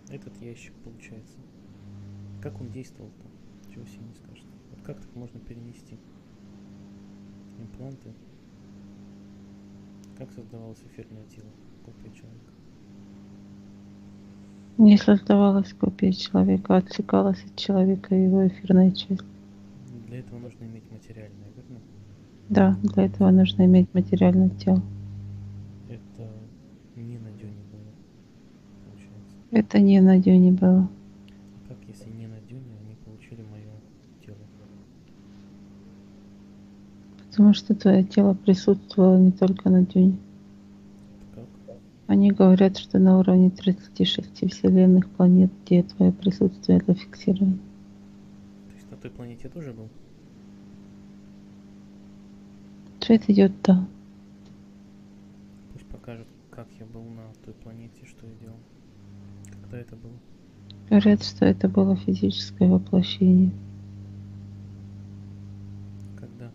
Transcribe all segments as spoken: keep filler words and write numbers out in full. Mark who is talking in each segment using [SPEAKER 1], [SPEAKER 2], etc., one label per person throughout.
[SPEAKER 1] Этот ящик, получается. Как он действовал-то? Чего себе не скажет. Вот как так можно перенести? Импланты. Как создавалось эфирное тело? Копия человека.
[SPEAKER 2] Не создавалась копия человека, а отсекалась от человека его эфирная часть.
[SPEAKER 1] Для этого нужно иметь материальное, верно?
[SPEAKER 2] Да, для этого нужно иметь материальное тело.
[SPEAKER 1] Это не на Дюне было, получается.
[SPEAKER 2] Это не на Дюне было.
[SPEAKER 1] А как, если не на Дюне, они получили мое тело?
[SPEAKER 2] Потому что твое тело присутствовало не только на Дюне.
[SPEAKER 1] Это как?
[SPEAKER 2] Они говорят, что на уровне тридцати шести вселенных планет, где твое присутствие зафиксировано.
[SPEAKER 1] То есть на той планете тоже был?
[SPEAKER 2] Ответ идет да.
[SPEAKER 1] Пусть покажет, как я был на той планете, что я делал. Когда это было?
[SPEAKER 2] Говорят, что это было физическое воплощение.
[SPEAKER 1] Когда?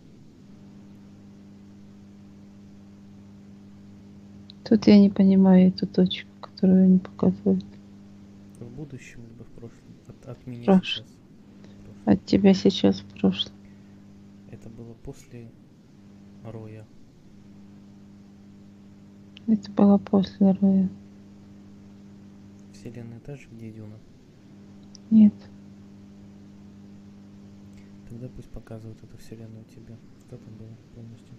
[SPEAKER 2] Тут я не понимаю эту точку, которую они показывают.
[SPEAKER 1] В будущем, либо в прошлом? От, от меня
[SPEAKER 2] Прошлое.
[SPEAKER 1] сейчас. В прошлом.
[SPEAKER 2] От тебя сейчас в прошлом.
[SPEAKER 1] Это было после Роя.
[SPEAKER 2] Это было после Роя.
[SPEAKER 1] Вселенная та же, где Дюна?
[SPEAKER 2] Нет.
[SPEAKER 1] Тогда пусть показывают эту вселенную тебе. Что там было полностью?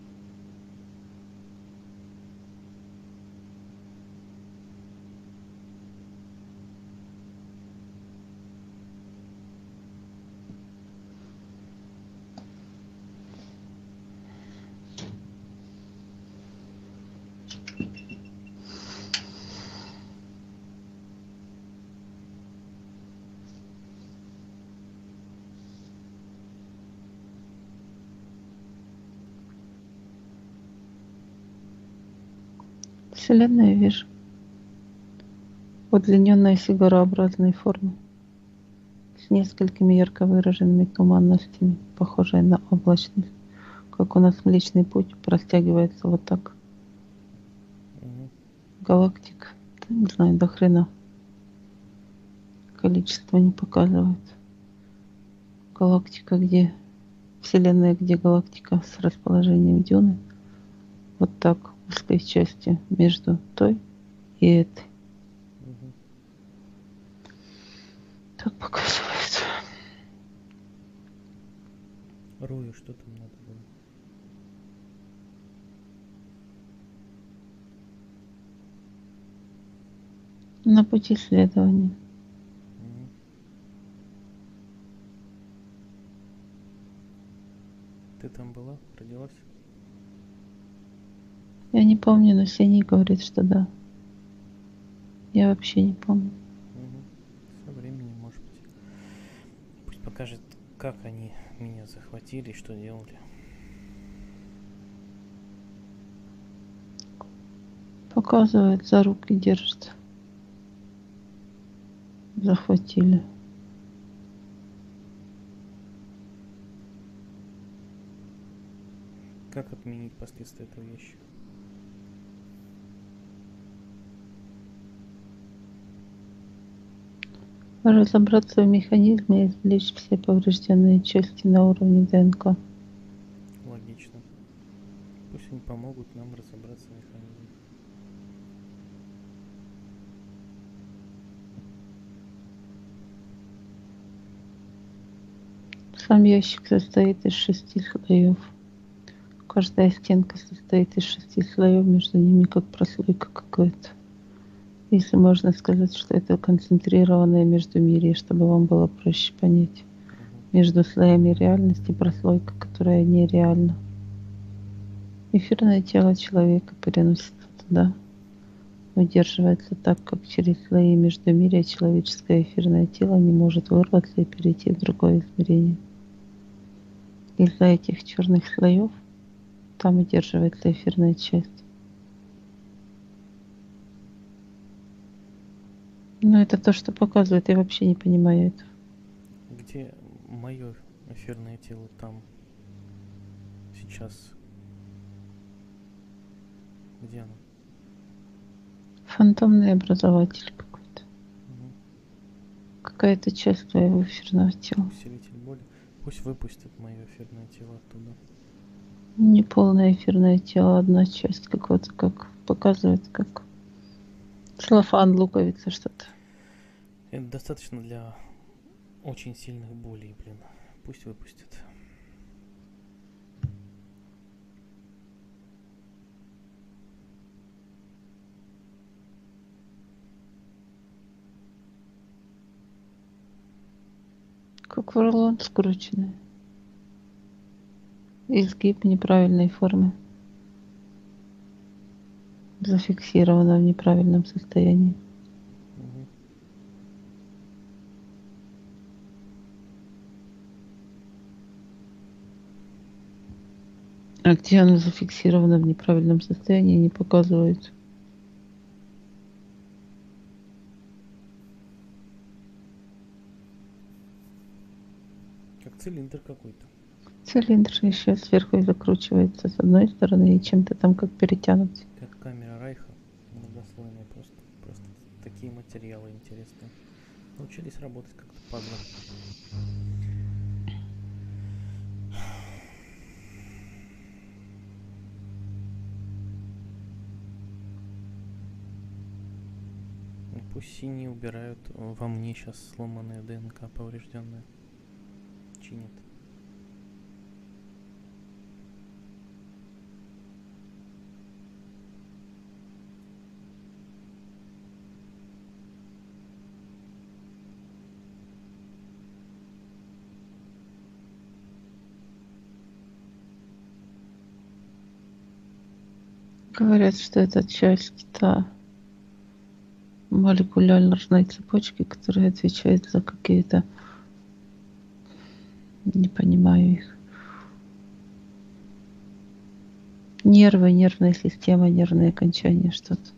[SPEAKER 2] Вселенную я вижу. Удлиненной сигарообразной формы. С несколькими ярко выраженными туманностями, похожей на облачность. Как у нас Млечный Путь простягивается вот так.
[SPEAKER 1] Угу.
[SPEAKER 2] Галактик, да, не знаю, до хрена. Количество не показывает. Галактика, где... Вселенная, где галактика с расположением Дюны. Вот так, в узкой части между той и этой.
[SPEAKER 1] Угу.
[SPEAKER 2] Так показывается.
[SPEAKER 1] Рою что там надо было?
[SPEAKER 2] На пути следования.
[SPEAKER 1] Угу. Ты там была? Родилась?
[SPEAKER 2] Я не помню, но Синий говорит, что да. Я вообще не помню.
[SPEAKER 1] Угу. Со временем, может быть. Пусть покажет, как они меня захватили и что делали.
[SPEAKER 2] Показывает, за руки держит. Захватили.
[SPEAKER 1] Как отменить последствия этого ящика?
[SPEAKER 2] Разобраться в механизме и извлечь все поврежденные части на уровне ДНК.
[SPEAKER 1] Логично. Пусть они помогут нам разобраться в механизме.
[SPEAKER 2] Сам ящик состоит из шести слоев. Каждая стенка состоит из шести слоев, между ними как прослойка какая-то. Если можно сказать, что это концентрированное междумирье, чтобы вам было проще понять.
[SPEAKER 1] Угу.
[SPEAKER 2] Между слоями реальности прослойка, которая нереальна. Эфирное тело человека переносится туда, удерживается так, как через слои междумирья человеческое эфирное тело не может вырваться и перейти в другое измерение. Из-за этих черных слоев там удерживается эфирная часть. Но это то, что показывает, я вообще не понимаю этого.
[SPEAKER 1] Где мое эфирное тело там сейчас? Где оно?
[SPEAKER 2] Фантомный образователь какой-то.
[SPEAKER 1] Угу.
[SPEAKER 2] какая-то часть твоего эфирного тела.
[SPEAKER 1] Усилитель боли. Пусть выпустит мое эфирное тело оттуда.
[SPEAKER 2] Неполное эфирное тело, одна часть какого-то, как показывает, как целлофан, луковица, что-то.
[SPEAKER 1] Это достаточно для очень сильных болей, блин. Пусть выпустит.
[SPEAKER 2] Как в рулон скрученный. Изгиб неправильной формы. Зафиксировано в неправильном состоянии.
[SPEAKER 1] Угу.
[SPEAKER 2] А где оно зафиксировано в неправильном состоянии, не показывает.
[SPEAKER 1] Как цилиндр какой-то.
[SPEAKER 2] Цилиндр еще сверху закручивается с одной стороны и чем-то там как перетянут.
[SPEAKER 1] Как камера Райха. Многослойная просто. Просто такие материалы интересные. Научились работать как-то падло. Пусть синие убирают во мне сейчас сломанная ДНК поврежденная. Чинит.
[SPEAKER 2] Говорят, что это часть та молекулярной цепочки, которая отвечает за какие-то, не понимаю их, нервы, нервная система, нервные окончания, что-то.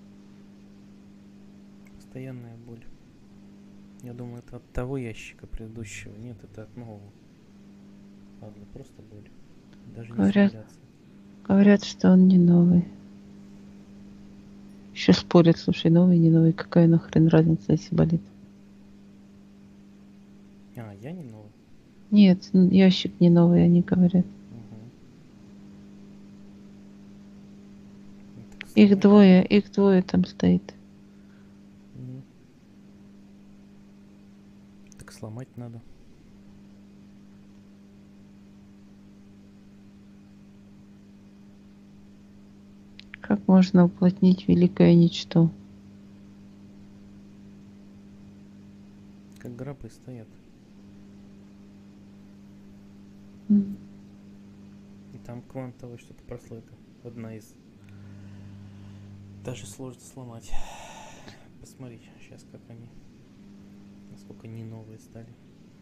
[SPEAKER 1] Постоянная боль. Я думаю, это от того ящика предыдущего. Нет, это от нового. Ладно, просто боль. Даже не
[SPEAKER 2] Говорят,
[SPEAKER 1] симуляция.
[SPEAKER 2] говорят, что он не новый. Еще спорят, слушай, новый, не новый, какая нахрен разница, если болит.
[SPEAKER 1] А, я не новый?
[SPEAKER 2] Нет, ящик не новый, они говорят.
[SPEAKER 1] Угу.
[SPEAKER 2] Их двое, их двое там стоит.
[SPEAKER 1] Угу. Так сломать надо.
[SPEAKER 2] Как можно уплотнить великое ничто?
[SPEAKER 1] Как гробы стоят.
[SPEAKER 2] Mm.
[SPEAKER 1] И там квантовая что-то прослойка. Одна из. Даже сложно сломать. Посмотри сейчас, как они. Насколько не новые стали.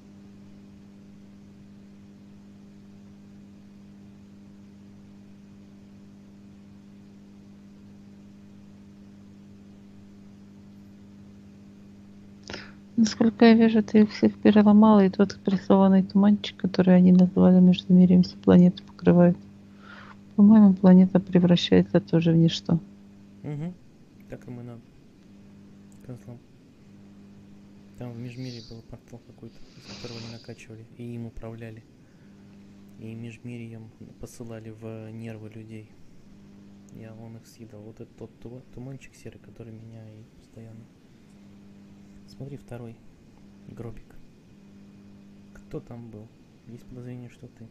[SPEAKER 2] Насколько я вижу, ты их всех переломала, и тот прессованный туманчик, который они назвали междумирьем, всю планету покрывает. По-моему, планета превращается тоже в ничто.
[SPEAKER 1] Угу. Так им и надо. Козлом. Там в Межмире был портал какой-то, из которого они накачивали, и им управляли. И Межмирием посылали в нервы людей. Я он их съедал. Вот этот тот туманчик серый, который меня и постоянно. Смотри, второй гробик. Кто там был? Есть подозрение, что ты.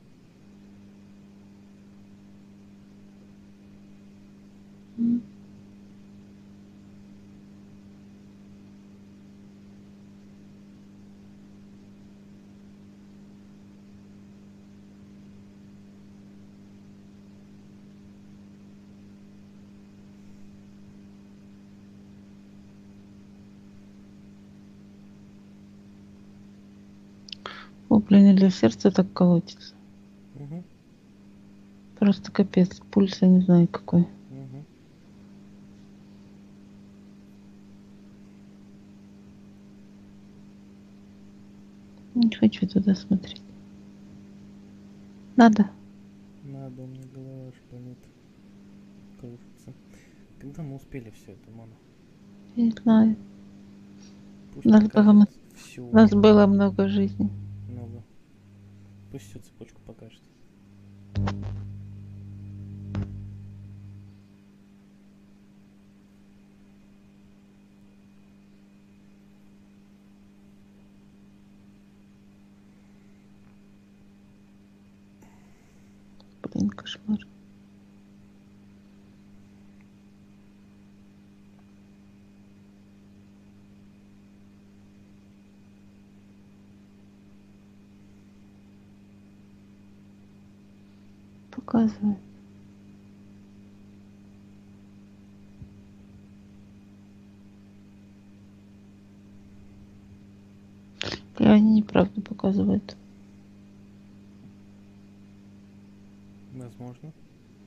[SPEAKER 2] Mm. О, блин, или сердце так колотится.
[SPEAKER 1] Угу.
[SPEAKER 2] Просто капец. Пульс, я не знаю какой.
[SPEAKER 1] Угу.
[SPEAKER 2] Не хочу туда смотреть. Надо.
[SPEAKER 1] Надо, у меня голова аж болит. Кружится. Когда мы успели все это, Мона?
[SPEAKER 2] Я не знаю.
[SPEAKER 1] Пусть
[SPEAKER 2] Надо
[SPEAKER 1] покажет
[SPEAKER 2] было...
[SPEAKER 1] все всю
[SPEAKER 2] У нас
[SPEAKER 1] убил.
[SPEAKER 2] было много жизней.
[SPEAKER 1] Много. Пусть всю цепочку покажет.
[SPEAKER 2] Блин, кошмар. Показывай. Бля, они неправду показывают.
[SPEAKER 1] Возможно.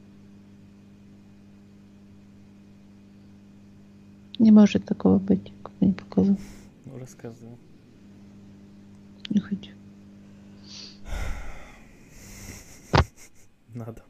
[SPEAKER 2] Не может такого быть, как они показывают.
[SPEAKER 1] Ну, рассказывай.
[SPEAKER 2] Не хочу.
[SPEAKER 1] Надо.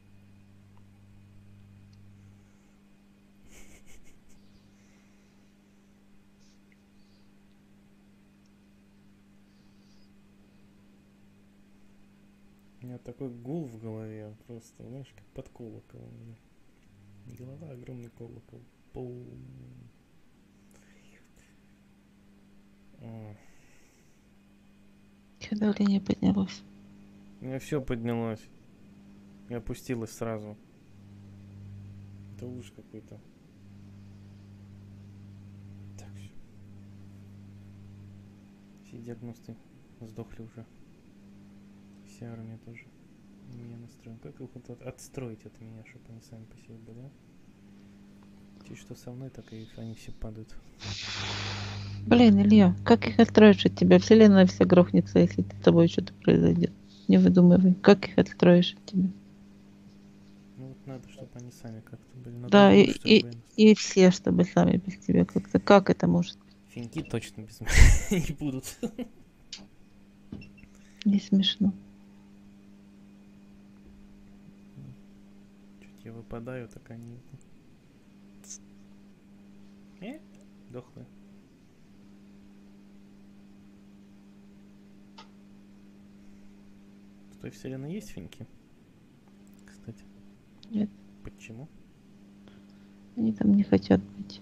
[SPEAKER 1] У меня такой гул в голове, просто, знаешь, как под колоколом. Голова огромный колокол. Пум. Ой.
[SPEAKER 2] Чё давление поднялось?
[SPEAKER 1] У меня все поднялось. И опустилось сразу. Это ужас какой-то. Так, все. Все диагносты сдохли уже. Вся армия тоже. У меня настроен. Как их вот от- отстроить от меня, чтобы они сами по себе были, а? Те, что со мной, так и они все падают.
[SPEAKER 2] Блин, Илья, как их отстроишь от тебя? Вселенная вся грохнется, если с тобой что-то произойдет. Не выдумывай. Как их отстроишь от тебя?
[SPEAKER 1] Ну вот надо, чтобы они сами как-то были на
[SPEAKER 2] Да,
[SPEAKER 1] другую,
[SPEAKER 2] и,
[SPEAKER 1] что ли,
[SPEAKER 2] и,
[SPEAKER 1] войну.
[SPEAKER 2] и все, чтобы сами без тебя как-то. Как это может?
[SPEAKER 1] Финки точно без меня не будут.
[SPEAKER 2] Не смешно.
[SPEAKER 1] Чуть я выпадаю, так они... Э? Дохлые. В той вселенной есть финки? Кстати.
[SPEAKER 2] Нет,
[SPEAKER 1] Почему?
[SPEAKER 2] они там не хотят быть.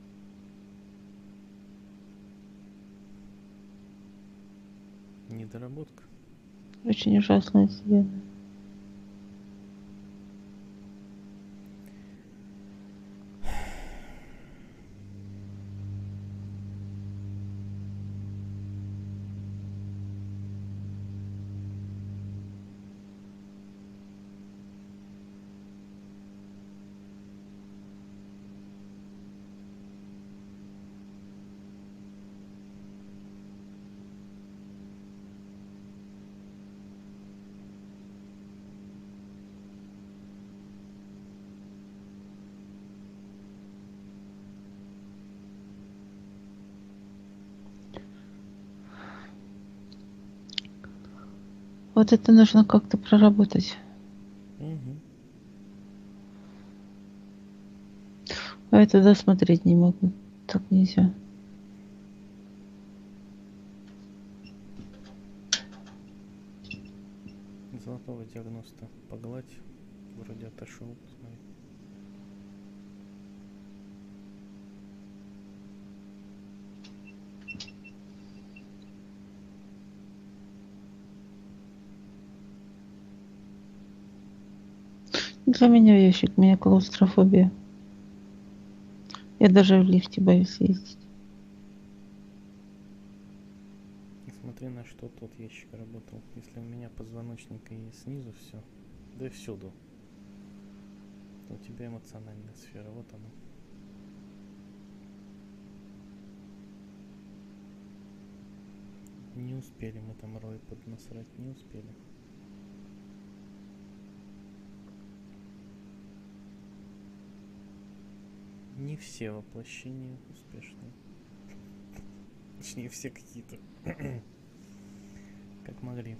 [SPEAKER 1] Недоработка.
[SPEAKER 2] Очень ужасная вселенная. Вот это нужно как-то проработать.
[SPEAKER 1] Угу.
[SPEAKER 2] А я туда смотреть не могу. Так нельзя.
[SPEAKER 1] Золотого диагноста погладь. Вроде отошел, посмотри.
[SPEAKER 2] Для меня ящик, у меня клаустрофобия. Я даже в лифте боюсь ездить.
[SPEAKER 1] Смотри, на что тот ящик работал. Если у меня позвоночник и снизу все, да и всюду, то у тебя эмоциональная сфера. Вот она. Не успели мы там рой поднасрать, не успели. Не все воплощения успешные. Точнее, все какие-то. Как могли.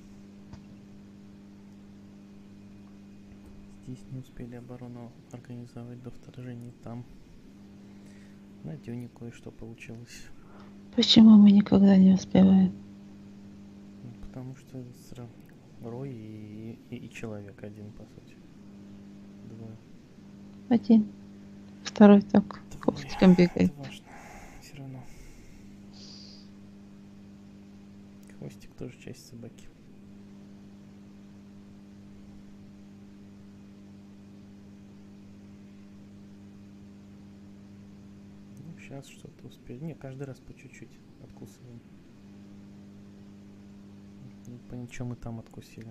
[SPEAKER 1] Здесь не успели оборону организовать до вторжения. Там на Дюне кое-что получилось.
[SPEAKER 2] Почему мы никогда не успеваем?
[SPEAKER 1] Ну, потому что сразу Рой и, и, и человек один, по сути. Двое.
[SPEAKER 2] Один. Второй так
[SPEAKER 1] Двое.
[SPEAKER 2] хвостиком
[SPEAKER 1] Это
[SPEAKER 2] бегает.
[SPEAKER 1] важно. Все равно. Хвостик тоже часть собаки. Ну, сейчас что-то успели. Не, каждый раз по чуть-чуть откусываем. Ну, по ничему мы там откусили.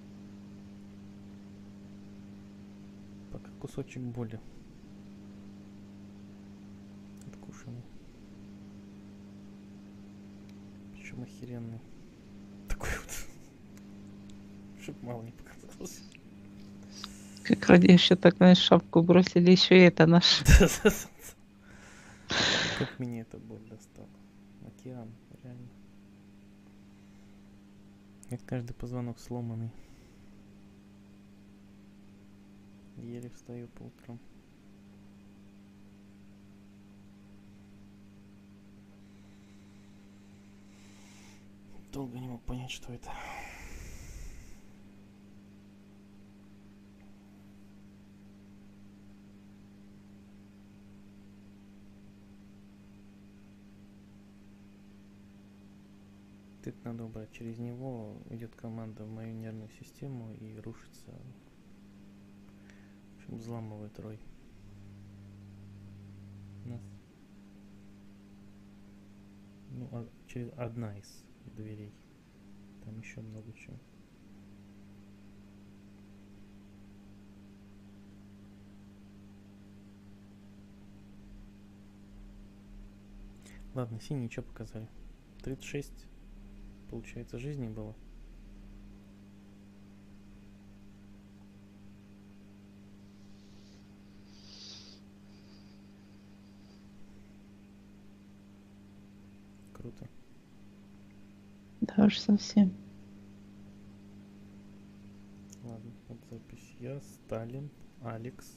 [SPEAKER 1] Пока кусочек боли откушенный. Причем охеренный. Такой вот. Чтоб мало не показалось.
[SPEAKER 2] Как родишь, так, знаешь, шапку бросили, еще и это наш.
[SPEAKER 1] Как мне эта боль достала. Океан, реально. Ведь каждый позвонок сломанный. Еле встаю по утрам. Долго не мог понять, что это. Это надо убрать. Через него идет команда в мою нервную систему и рушится. В общем, взламывает Рой. Нас. Ну, а, через одна из дверей. Там еще много чего. Ладно, синий что показали? тридцать шесть, получается, жизней было. Круто.
[SPEAKER 2] Да уж совсем.
[SPEAKER 1] Ладно, вот запись. Я, Сталин, Алекс,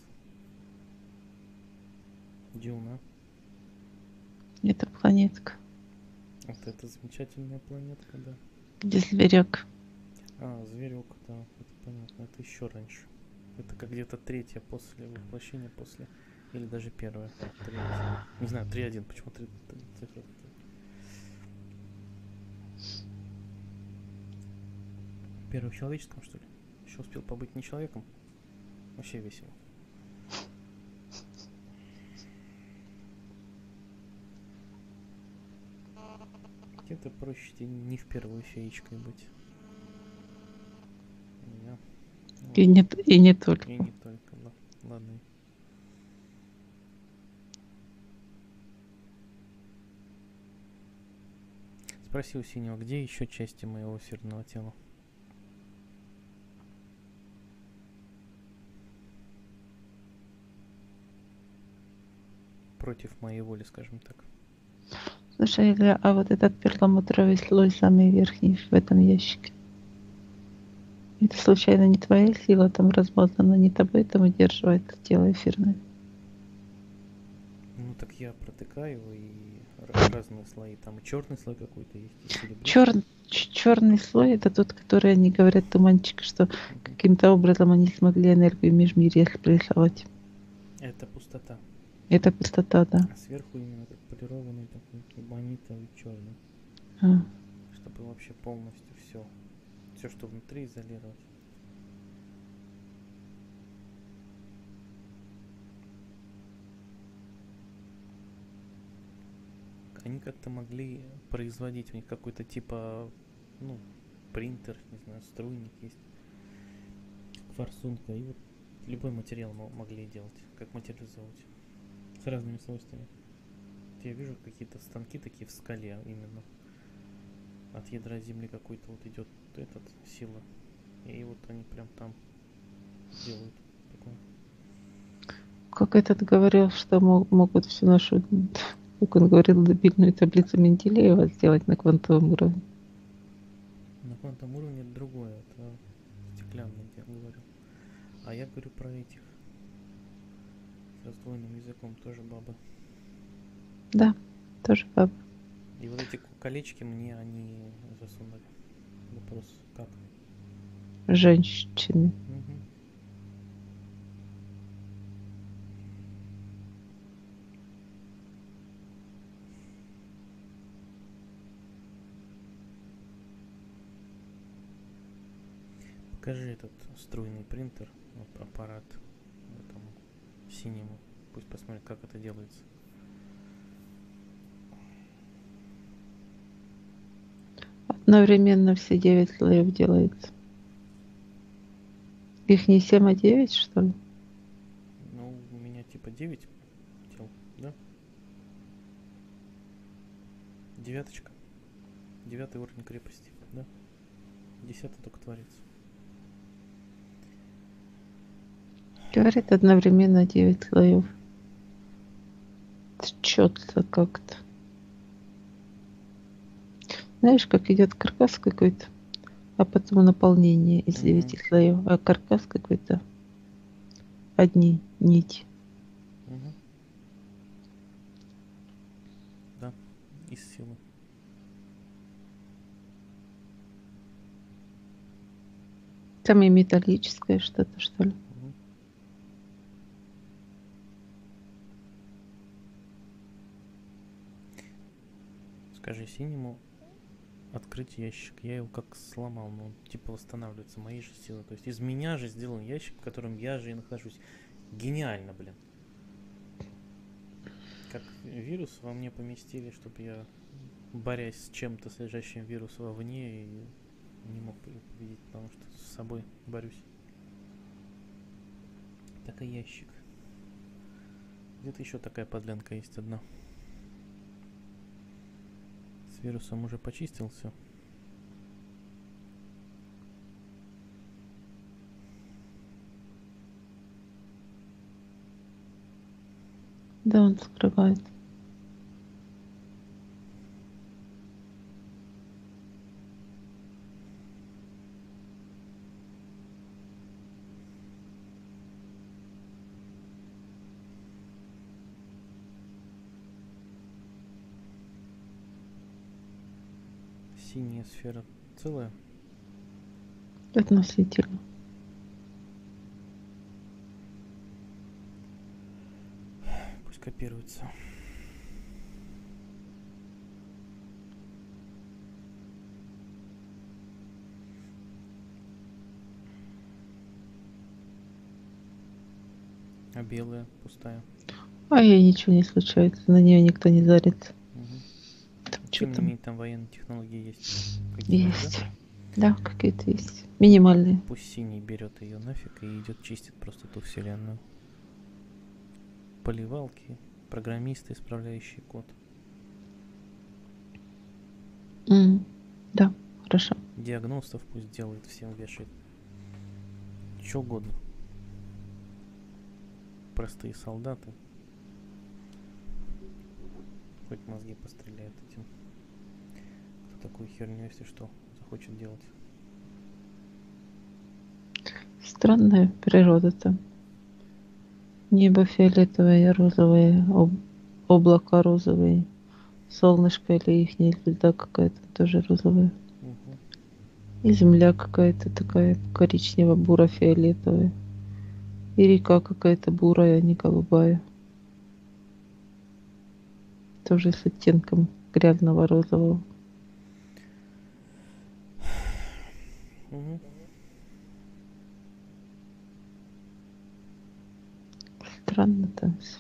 [SPEAKER 1] Дюна.
[SPEAKER 2] Это планетка.
[SPEAKER 1] Вот это замечательная планетка, да.
[SPEAKER 2] Где зверек.
[SPEAKER 1] А, зверек, да, это понятно. Это еще раньше. Это как где-то третья после воплощения, после. Или даже первая. Третья. Не знаю, три один. Почему три, три цифры? Первый в человеческом, что ли? Еще успел побыть не человеком? Вообще весело. Где-то проще не в первую феечкой быть. Я. Ну,
[SPEAKER 2] И не, и не только.
[SPEAKER 1] и не только, да. Ладно. Спроси у Синего, где еще части моего эфирного тела? Против моей воли, скажем так.
[SPEAKER 2] Слушай, Илья, а вот этот перламутровый слой самый верхний в этом ящике. Это случайно не твоя сила там размазана, не тобой там удерживает тело эфирное?
[SPEAKER 1] Ну так я протыкаю и разные слои. Там и черный слой какой-то есть, и серебристый.
[SPEAKER 2] Чер... Черный слой это тот, который они говорят, туманчик, что угу. каким-то образом они смогли энергию межмирья прессовать.
[SPEAKER 1] Это пустота.
[SPEAKER 2] Это пустота, да.
[SPEAKER 1] А сверху именно как полированный такой эбонитовый черный.
[SPEAKER 2] А.
[SPEAKER 1] Чтобы вообще полностью все. Все, что внутри, изолировать. Они как-то могли производить, у них какой-то типа, ну, принтер, не знаю, струйник есть, форсунка, и вот любой материал могли делать, как материализовать, с разными свойствами. Я вижу какие-то станки такие в скале именно. От ядра Земли какой-то вот идет этот сила. И вот они прям там делают такое.
[SPEAKER 2] Как этот говорил, что мог, могут всю нашу, как он говорил, дебильную таблицу Менделеева сделать на квантовом уровне.
[SPEAKER 1] На квантовом уровне это другое, это стеклянный, я говорю. А я говорю про этих с раздвоенным языком, тоже бабы.
[SPEAKER 2] Да, тоже бабы.
[SPEAKER 1] И вот эти колечки мне они засунули. Вопрос, как?
[SPEAKER 2] Женщины.
[SPEAKER 1] Угу. Покажи этот струйный принтер, вот аппарат этому синему. Пусть посмотрит, как это делается.
[SPEAKER 2] Одновременно все девять слоев делается. Их не семь, а девять, что ли?
[SPEAKER 1] Ну, у меня типа девять тел, да? Девяточка. Девятый уровень крепости, да? Десятый только творится.
[SPEAKER 2] Говорит, одновременно девять слоев. Четко как-то. Знаешь, как идет каркас какой-то, а потом наполнение из
[SPEAKER 1] Мгм.
[SPEAKER 2] девяти слоев, а каркас какой-то одни нити.
[SPEAKER 1] Угу. Да, из силы.
[SPEAKER 2] Там и металлическое что-то, что ли.
[SPEAKER 1] Угу. Скажи синему открыть ящик. Я его как сломал, но он типа восстанавливается моей же силой. То есть из меня же сделан ящик, в котором я же и нахожусь. Гениально, блин. Как вирус во мне поместили, чтобы я, борясь с чем-то, содержащим вирус вовне, и не мог победить, потому что с собой борюсь. Так и ящик. Где-то еще такая подлянка есть одна. С вирусом уже почистился.
[SPEAKER 2] Да, он скрывает.
[SPEAKER 1] Синяя сфера целая.
[SPEAKER 2] Относительно.
[SPEAKER 1] Пусть копируется. А белая пустая.
[SPEAKER 2] А ей ничего не случается, на нее никто не зарится.
[SPEAKER 1] Угу.
[SPEAKER 2] Там что
[SPEAKER 1] Тем не
[SPEAKER 2] там?
[SPEAKER 1] менее, там военные технологии есть. Какие-то,
[SPEAKER 2] Есть. Да, какие-то есть. Минимальные.
[SPEAKER 1] да? Пусть синий берет ее нафиг и идет чистит просто ту вселенную. Поливалки, программисты, исправляющие код.
[SPEAKER 2] М, Да, хорошо.
[SPEAKER 1] Диагностов пусть делает, всем вешает. Что угодно. Простые солдаты. Хоть мозги постреляют этим. Кто такую херню, если что, захочет делать.
[SPEAKER 2] Странная природа там. Небо фиолетовое, розовое, об- облака розовые, солнышко или ихняя звезда какая-то тоже розовая.
[SPEAKER 1] Угу.
[SPEAKER 2] И земля какая-то такая коричнево-буро-фиолетовая. И река какая-то бурая, а не голубая. Тоже с оттенком грязного розового.
[SPEAKER 1] Угу.
[SPEAKER 2] Странно там все.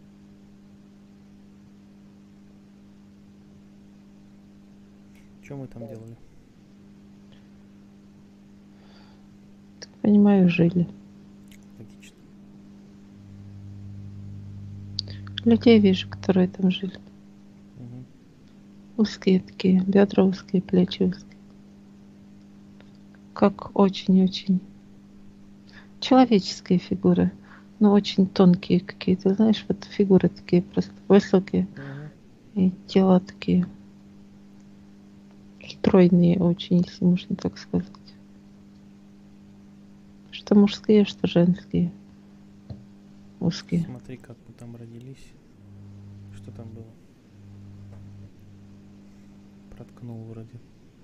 [SPEAKER 1] Что мы там делали?
[SPEAKER 2] Понимаю, жили.
[SPEAKER 1] Логично.
[SPEAKER 2] Людей вижу, которые там жили.
[SPEAKER 1] Угу.
[SPEAKER 2] Узкие такие, бедра узкие, плечи узкие. Как очень-очень человеческие фигуры, но очень тонкие какие-то, знаешь, вот фигуры такие просто высокие.
[SPEAKER 1] Угу.
[SPEAKER 2] И тела такие стройные очень, если можно так сказать. Что мужские, что женские. Узкие.
[SPEAKER 1] Смотри, как мы там родились. Что там было? проткнул вроде.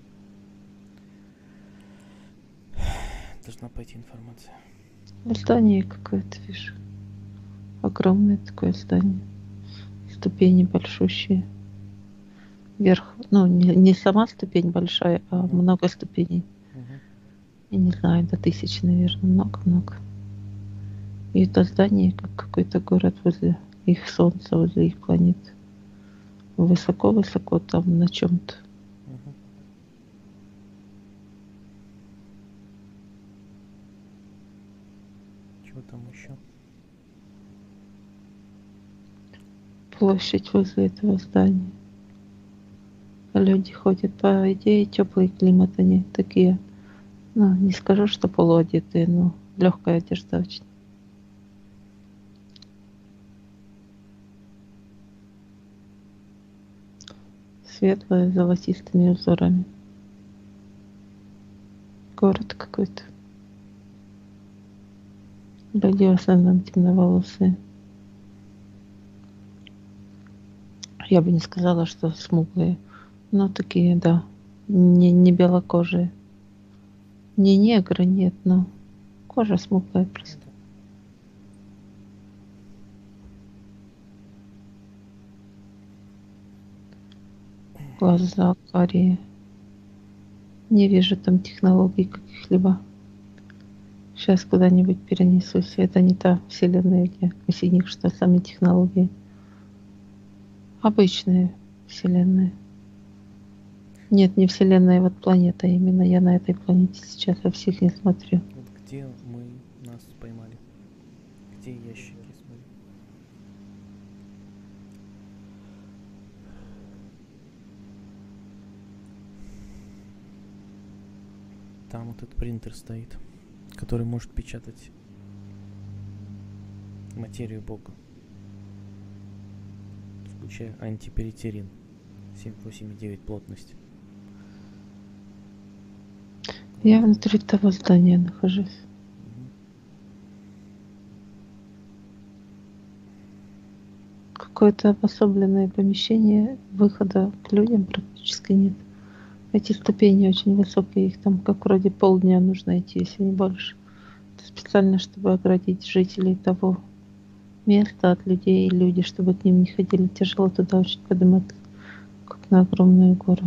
[SPEAKER 1] Должна пойти информация.
[SPEAKER 2] Здание какое-то, вижу. Огромное такое здание. Ступени большущие. Вверх, ну, не, не сама ступень большая, а
[SPEAKER 1] Угу.
[SPEAKER 2] много ступеней.
[SPEAKER 1] Угу.
[SPEAKER 2] Я не знаю, до тысячи, наверное, много-много. И это здание, как какой-то город возле их солнца, возле их планеты. Высоко-высоко там на чем-то.
[SPEAKER 1] Угу. Чего там еще?
[SPEAKER 2] Площадь возле этого здания. Люди ходят, по идее, теплый климат, они такие, ну, не скажу, что полуодетые, но легкая одежда очень. Светлая, с золотистыми узорами. Город какой-то. Люди в основном темноволосые. Я бы не сказала, что смуглые. Но такие, да. Не, не белокожие. Не негры, нет, но кожа смуглая просто. Глаза карие. Не вижу там технологий каких-либо. Сейчас куда-нибудь перенесусь. Это не та вселенная, где у синих что сами технологии. Обычные вселенные. Нет, не вселенная, вот планета именно. Я на этой планете сейчас во всех не смотрю.
[SPEAKER 1] Вот где мы нас поймали? Где ящики, смотри. Там вот этот принтер стоит, который может печатать материю Бога, включая антиперитерин семь восемь девять плотность.
[SPEAKER 2] Я внутри того здания нахожусь.
[SPEAKER 1] Мгм.
[SPEAKER 2] Какое-то обособленное помещение, выхода к людям практически нет. Эти ступени очень высокие, их там как вроде полдня нужно идти, если не больше. Это специально, чтобы оградить жителей того места от людей, и люди, чтобы к ним не ходили. Тяжело туда очень подниматься, как на огромную гору.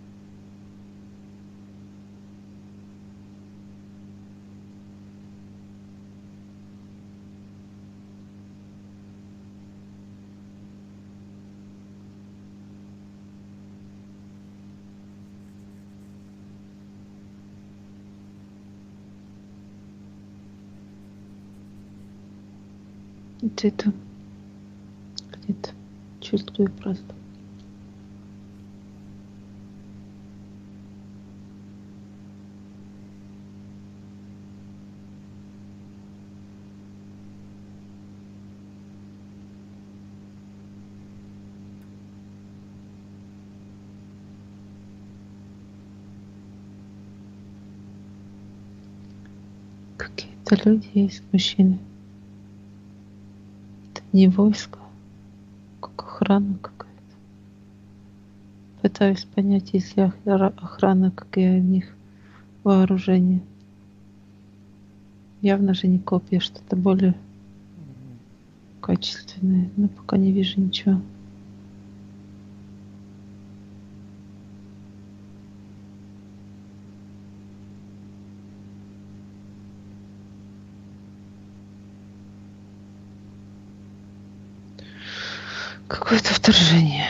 [SPEAKER 2] Где-то, где-то чувствую просто. Какие-то люди есть, мужчины. Это не войско, как охрана какая-то. Пытаюсь понять, если охра- охрана, какие у них вооружения. Явно же не копия, что-то более
[SPEAKER 1] Мгм.
[SPEAKER 2] качественное, но пока не вижу ничего. Какое-то вторжение.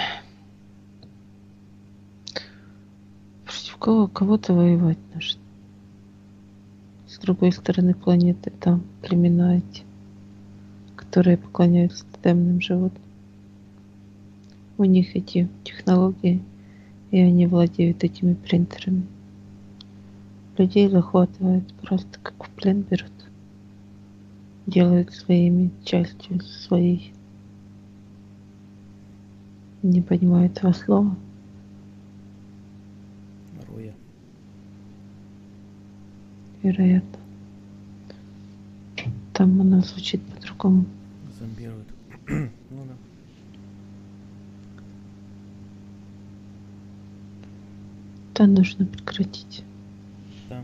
[SPEAKER 2] Против кого кого-то воевать нужно. С другой стороны планеты там племена эти, которые поклоняются тотемным животным. У них эти технологии, и они владеют этими принтерами. Людей захватывают, просто как в плен берут. Делают своими частью своей. Не понимаю этого слова.
[SPEAKER 1] Роя.
[SPEAKER 2] Вероятно. Там оно звучит по-другому.
[SPEAKER 1] Зомбируют. Ну да.
[SPEAKER 2] Это нужно прекратить.
[SPEAKER 1] Да.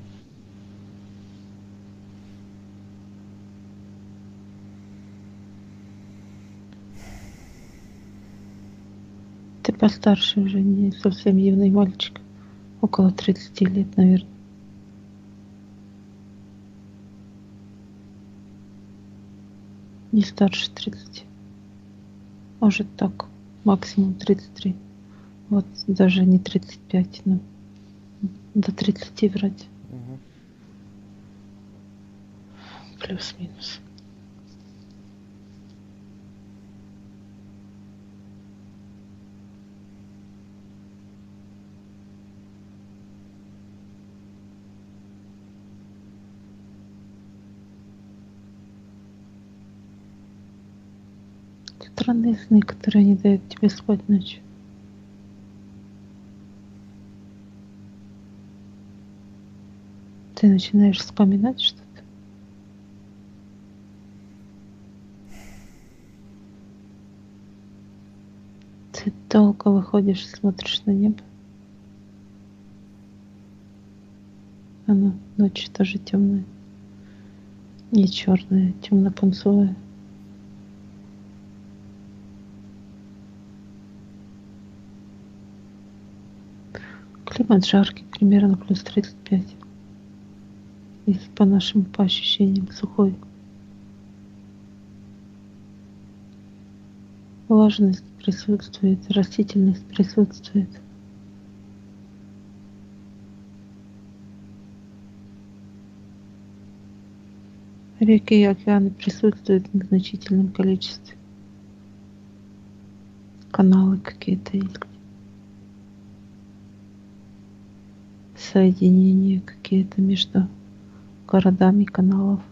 [SPEAKER 2] Ты постарше уже, не совсем юный мальчик. Около тридцати лет, наверное. Не старше тридцати. Может так, максимум тридцать три. Вот даже не тридцать пять, но до тридцати вроде.
[SPEAKER 1] Угу.
[SPEAKER 2] Плюс-минус. Странные сны, которые не дают тебе спать ночью. Ты начинаешь вспоминать что-то. Ты долго выходишь и смотришь на небо. Оно ночью тоже темное. Не черное, темно-пунцовое. Климат жаркий, примерно плюс тридцать пять. И по нашим по ощущениям сухой. Влажность присутствует, растительность присутствует. Реки и океаны присутствуют в значительном количестве. Каналы какие-то есть. Соединения какие-то между городами каналов.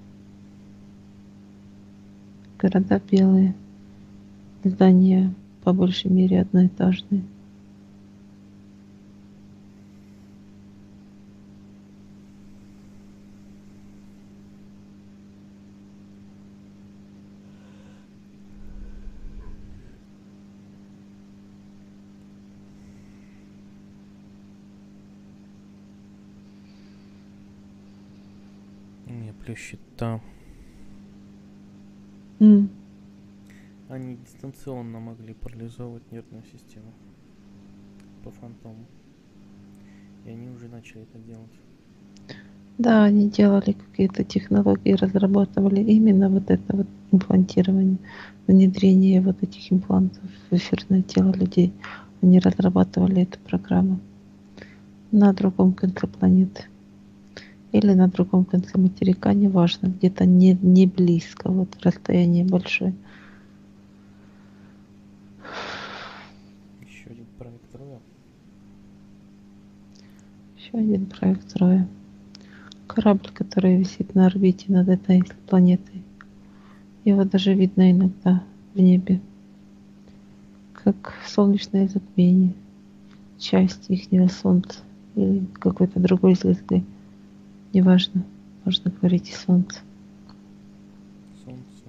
[SPEAKER 2] Города белые. Здания по большей мере одноэтажные.
[SPEAKER 1] Мне плющит там.
[SPEAKER 2] М.
[SPEAKER 1] Они дистанционно могли парализовывать нервную систему по фантому. И они уже начали это делать.
[SPEAKER 2] Да, они делали какие-то технологии, разрабатывали именно вот это вот имплантирование, внедрение вот этих имплантов в эфирное тело людей. Они разрабатывали эту программу на другом конце планеты. Или на другом конце материка, неважно, где-то не, не близко, вот расстояние большое.
[SPEAKER 1] Еще один проект Роя.
[SPEAKER 2] Еще один проект Роя. Корабль, который висит на орбите над этой планетой. Его даже видно иногда в небе. Как солнечное затмение. Часть ихнего Солнца. Или какой-то другой звезды. Неважно. Можно говорить и Солнце.
[SPEAKER 1] Солнце.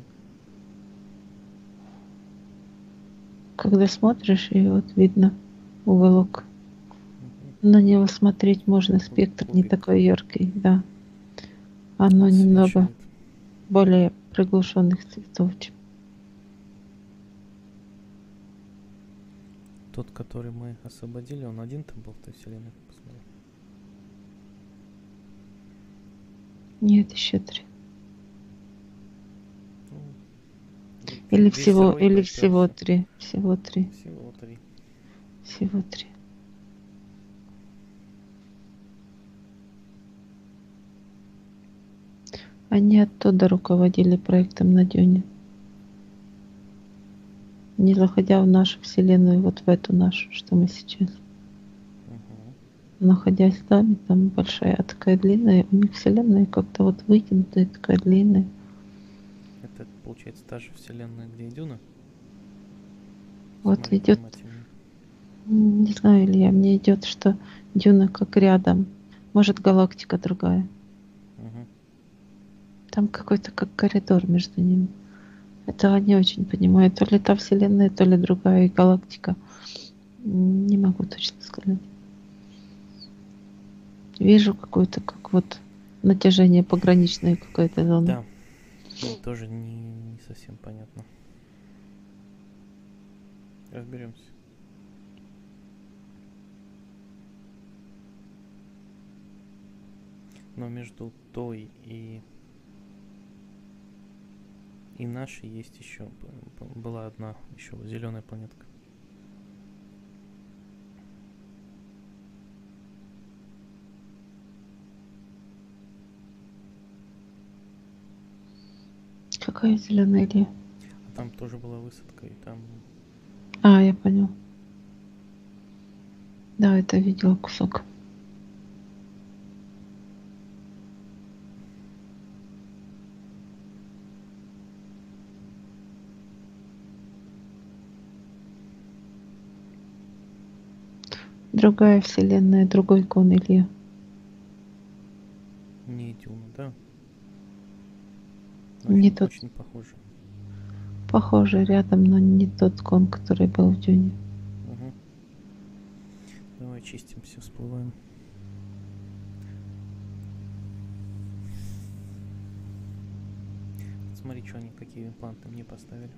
[SPEAKER 2] Когда смотришь, и вот видно уголок.
[SPEAKER 1] Угу.
[SPEAKER 2] На него смотреть можно, спектр не такой яркий, да. Оно немного более приглушенных цветов, чем
[SPEAKER 1] тот, который мы освободили, он один там был в той вселенной, посмотрел.
[SPEAKER 2] Нет, еще три.
[SPEAKER 1] Ну,
[SPEAKER 2] или всего, или всего три. Всего три.
[SPEAKER 1] Всего три.
[SPEAKER 2] Всего три. Они оттуда руководили проектом на Дюне. Не заходя в нашу вселенную, вот в эту нашу, что мы сейчас.
[SPEAKER 1] Угу.
[SPEAKER 2] Находясь там, там большая, такая длинная, у них вселенная как-то вот вытянутая, такая длинная.
[SPEAKER 1] Это получается та же вселенная, где и Дюна?
[SPEAKER 2] Вот
[SPEAKER 1] Смотри
[SPEAKER 2] идет, не знаю, Илья, мне идет, что Дюна как рядом, может галактика другая.
[SPEAKER 1] Угу.
[SPEAKER 2] Там какой-то как коридор между ними. Этого не очень понимаю. То ли та вселенная, то ли другая галактика. Не могу точно сказать. Вижу какое-то, как вот натяжение пограничной какой-то зоны.
[SPEAKER 1] Да, мне тоже не, не совсем понятно. Разберемся. Но между той и и нашей есть еще б- б- была одна еще зеленая планетка.
[SPEAKER 2] Какая зеленая Илья?
[SPEAKER 1] А там тоже была высадка, и там
[SPEAKER 2] А, я понял. Да, это видела кусок. Другая вселенная, другой кон Илья.
[SPEAKER 1] не Дюна, да?
[SPEAKER 2] Не
[SPEAKER 1] Очень,
[SPEAKER 2] тот,
[SPEAKER 1] очень похоже.
[SPEAKER 2] похоже, рядом, но не тот кон, который был в Дюне.
[SPEAKER 1] Угу. Давай чистимся, всплываем. Смотри, что они, какие импланты мне поставили.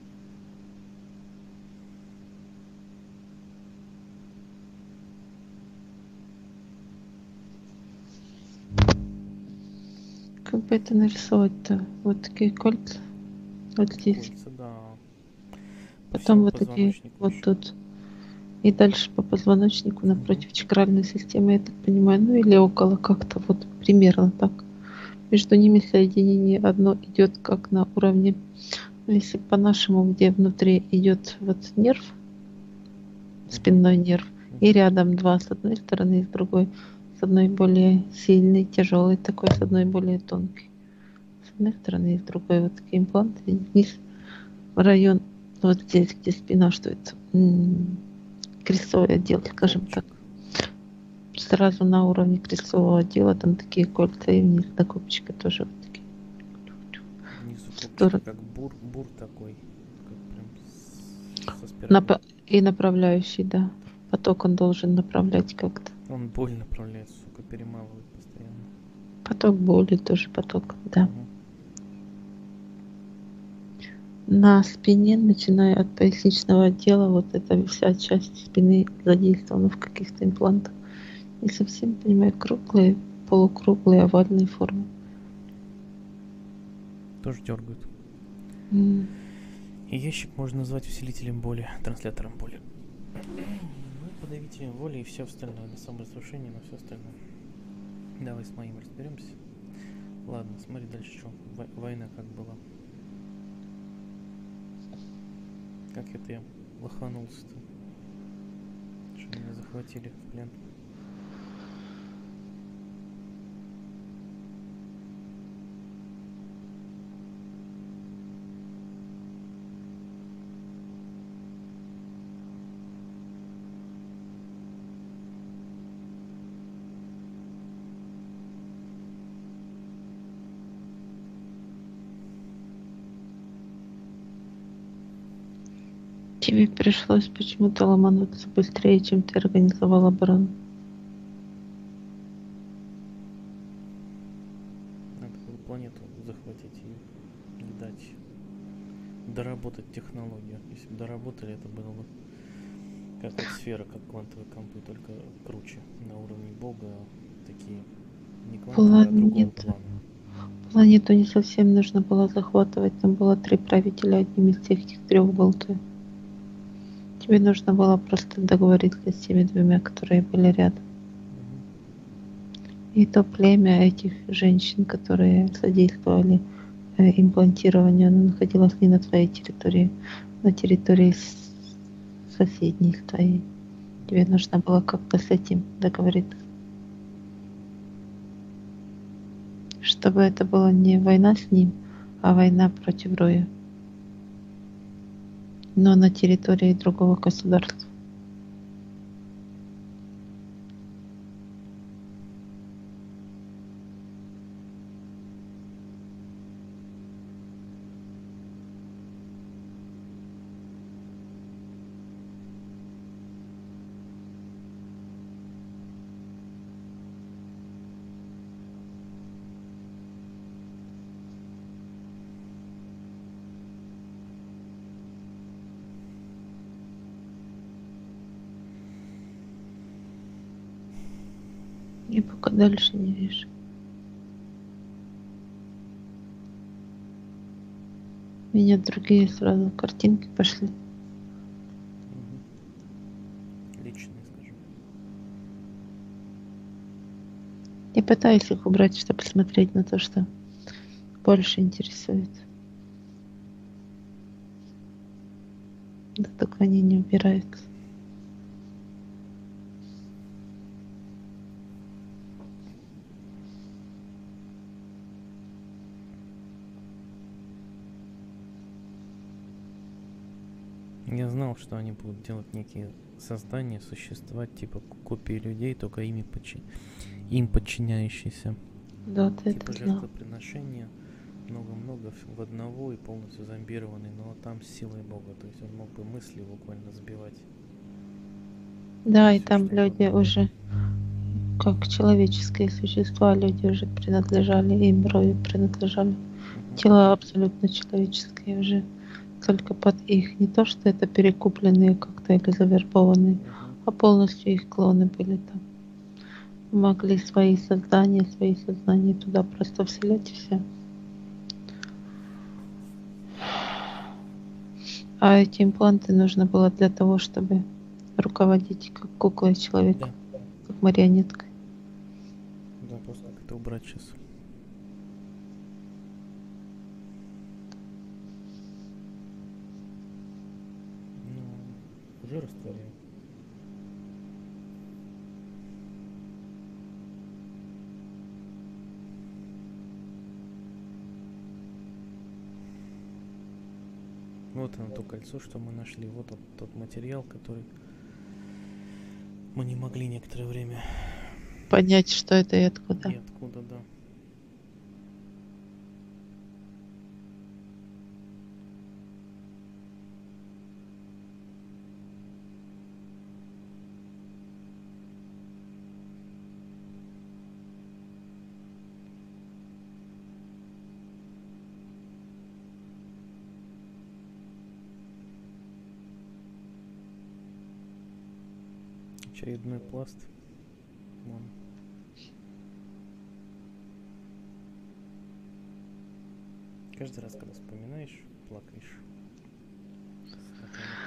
[SPEAKER 2] Как бы это нарисовать-то? Вот такие кольца. Вот здесь.
[SPEAKER 1] Кольца, да. По
[SPEAKER 2] Потом
[SPEAKER 1] всему
[SPEAKER 2] вот такие
[SPEAKER 1] позвоночнику
[SPEAKER 2] вот
[SPEAKER 1] еще.
[SPEAKER 2] тут. И дальше по позвоночнику
[SPEAKER 1] Угу.
[SPEAKER 2] напротив чакральной системы, я так понимаю, ну или около как-то вот примерно так. Между ними соединение одно идет как на уровне, ну, если по-нашему, где внутри идет вот нерв, спинной нерв, и
[SPEAKER 1] Угу.
[SPEAKER 2] рядом два с одной стороны и с другой. С одной более сильный, тяжелый такой, с одной более тонкий. С одной стороны и с другой вот такие импланты. И вниз в район, вот здесь, где спина, что это? М, Крестцовый отдел, скажем так.
[SPEAKER 1] Копчик.
[SPEAKER 2] Сразу на уровне крестцового отдела там такие кольца, и вниз до копчика тоже вот такие.
[SPEAKER 1] Внизу копчика,
[SPEAKER 2] Здорово.
[SPEAKER 1] как бур, бур такой. Как прям с- со спиралью.
[SPEAKER 2] Нап- И направляющий, да. Поток он должен направлять как-то.
[SPEAKER 1] Он боль направляет, сука, перемалывает постоянно.
[SPEAKER 2] Поток боли тоже поток, да.
[SPEAKER 1] Угу.
[SPEAKER 2] На спине, начиная от поясничного отдела, вот эта вся часть спины задействована в каких-то имплантах. Не совсем понимаю, круглые, полукруглые, овальные формы.
[SPEAKER 1] Тоже дергают.
[SPEAKER 2] М.
[SPEAKER 1] И ящик можно назвать усилителем боли, транслятором боли. Ну, подавителем воли и все остальное. На саморазрушение, на все остальное. Давай с моим разберемся. Ладно, смотри дальше, что. Война как была. Как это я лоханулся-то? Что меня захватили в плен.
[SPEAKER 2] Тебе пришлось почему-то ломануться быстрее, чем ты организовал оборону.
[SPEAKER 1] Надо было планету захватить и не дать доработать технологию. Если бы доработали, это было бы как вот сфера, как квантовые компы, только круче. На уровне Бога такие не квантовые, а другого
[SPEAKER 2] Планет,
[SPEAKER 1] плана.
[SPEAKER 2] планету не совсем нужно было захватывать. Там было три правителя, одним из тех трех был ты. Тебе нужно было просто договориться с теми двумя, которые были рядом.
[SPEAKER 1] Угу.
[SPEAKER 2] И то племя этих женщин, которые содействовали э, имплантированию, оно находилось не на твоей территории, на территории с- соседней твоей. Тебе нужно было как-то с этим договориться. Чтобы это была не война с ним, а война против Роя. Но на территории другого государства. И пока дальше не вижу. У меня другие сразу картинки пошли.
[SPEAKER 1] Мгм. Личные, скажем.
[SPEAKER 2] Я пытаюсь их убрать, чтобы смотреть на то, что больше интересует. Да только они не убираются.
[SPEAKER 1] Я знал, что они будут делать некие создания, существовать типа ку- копии людей, только ими подчи- им подчиняющиеся.
[SPEAKER 2] Да, ты
[SPEAKER 1] Типа
[SPEAKER 2] это знал.
[SPEAKER 1] жертвоприношения, много-много в в одного и полностью зомбированный, но там с силой Бога. То есть он мог бы мысли буквально сбивать.
[SPEAKER 2] Да, и
[SPEAKER 1] Все
[SPEAKER 2] там
[SPEAKER 1] что
[SPEAKER 2] люди
[SPEAKER 1] угодно.
[SPEAKER 2] уже, как человеческие существа, люди уже принадлежали, им рои принадлежали.
[SPEAKER 1] Мгм.
[SPEAKER 2] Тела абсолютно человеческие уже. Только под их. Не то, что это перекупленные как-то или завербованные,
[SPEAKER 1] Мгм.
[SPEAKER 2] а полностью их клоны были там. Могли свои создания, свои сознания туда просто вселять и все. А эти импланты нужно было для того, чтобы руководить как куклой человека,
[SPEAKER 1] Да,
[SPEAKER 2] как марионеткой.
[SPEAKER 1] да, просто как это убрать сейчас. Ну, уже растворяю. Вот оно то кольцо, что мы нашли. Вот тот, тот материал, который мы не могли некоторое время.
[SPEAKER 2] Понять, что это и откуда.
[SPEAKER 1] И откуда, да. Очередной пласт. Вон. Каждый раз, когда вспоминаешь, плакаешь. Наталья.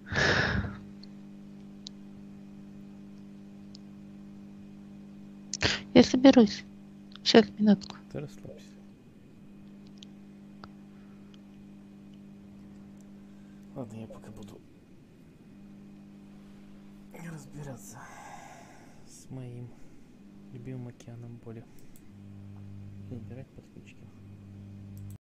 [SPEAKER 2] Я соберусь. Сейчас, минутку.
[SPEAKER 1] Ты расслабься. Ладно, я пока буду разбираться с моим любимым океаном боли и убирать подключки.